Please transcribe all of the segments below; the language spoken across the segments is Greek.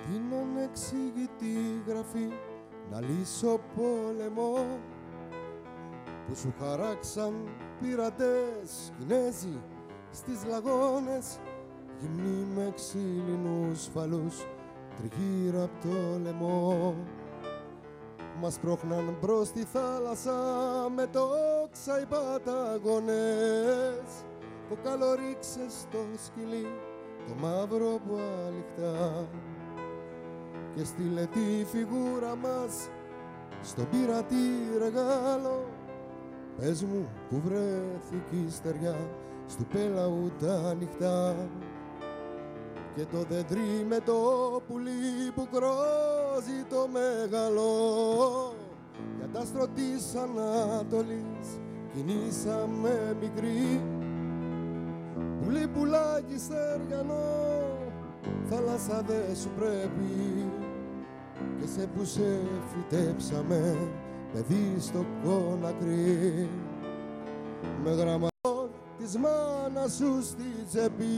την ανεξήγητη γραφή να λύσω πόλεμο που σου χαράξαν πειρατές Κινέζοι στις λαγώνες, γυμνοί με ξύλινους φαλούς τριγύρω απ' το λαιμό. Μας πρόχναν μπρος στη θάλασσα με τόξα οι παταγωνές, που καλορίξε στο σκυλί το μαύρο που αληχτά και στείλε τη φιγούρα μας στον πειρατή ρεγάλο. Πες μου που βρέθηκε η στεριά στου πέλαου τα νυχτά και το δέντρι με το πουλί που κρόζει το μέγαλο. Για τ' άστρο της Ανατολής κινήσαμε μικρή, πουλί πουλάκι στεριανό, θάλασσα δε σου πρέπει, και σε που σε φυτέψαμε παιδί στο κόνακρι, με γραμματό της μάνας σου στη τσέπη.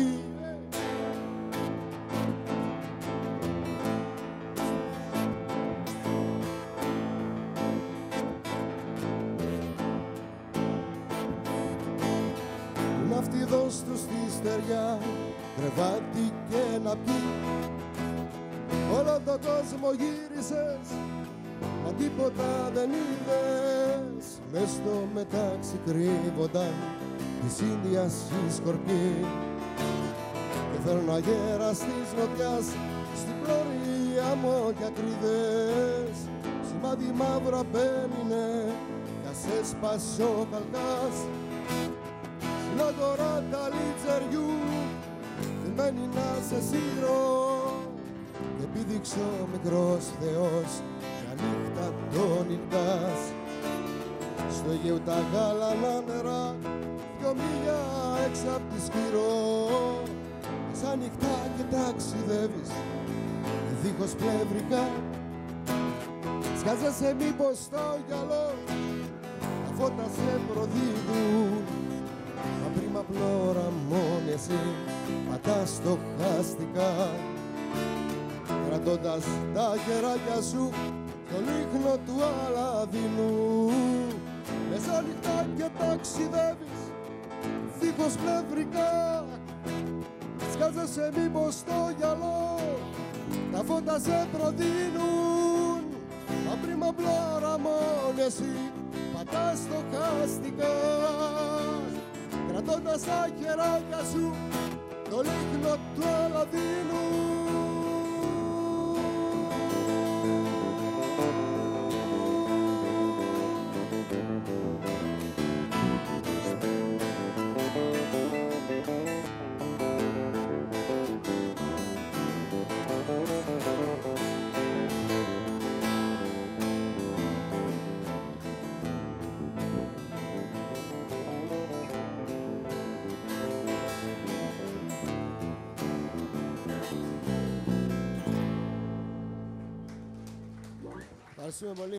Ναυτιδός του στη στεριά, κρεβάτι και να πει, όλο τον κόσμο γύρισες, μα τίποτα δεν είδες. Μες στο μετάξι κρύβονταν της Ίνδιας οι σκορπιοί και θέλουν αγέρας της νοτιάς στην πλώρια μοκιακρίδες. Σημάδι μαύρο απέμεινε κι ας έσπασε ο καλκάς, στην αγορά τα λιτσαριού δεμένη να σε σύρω, και επίδειξε ο μικρός Θεός μια νύχτα τον νυχτάς. Στο Αιγαίου τα γάλανα νερά 2 μίλια έξω απ' τη Σκύρο, σαν νυχτά και ταξιδεύεις δίχως πλευρικά. Σκάζεσαι μήπως στο γυαλό, τα φώτα σε προδίδουν, μα πριν απλόρα μόνη εσύ πατάς στοχαστικά, κρατώντας τα χεράκια σου στο λίχνο του Αλαδίνου. Μέσα νυχτά και ταξιδεύεις δίχως πλευρικά. Σκάζεσαι μήπως στο γυαλό, τα φώτα σε προδίνουν, μα πριν απλόρα μόνη εσύ πατάς στοχαστικά, κρατώντας τα χεράκια σου το λίχνο του Αλαδίνου. Ευχαριστούμε πολύ.